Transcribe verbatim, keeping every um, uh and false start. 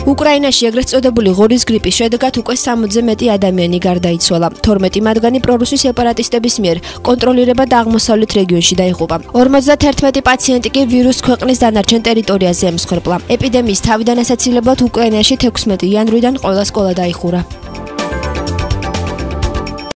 უკრაინაში ეგრეთ წოდებული ღორის გრიპის შედეგად უკვე სამოცზე მეტი ადამიანი გარდაიცვალა. თორმეტი მათგანი პრორუსი სეპარატისტების მიერ კონტროლირებად აღმოსავლეთ რეგიონში დაიღუპა. ორმოცდაერთმეტი პაციენტი კი ვირუსს ქვეყნის დანარჩენ ტერიტორიაზე ემსხვერპლა. ეპიდემიის თავიდან ასაცილებლად უკრაინაში თექვსმეტი იანვრიდან ყველა სკოლა დაიხურა.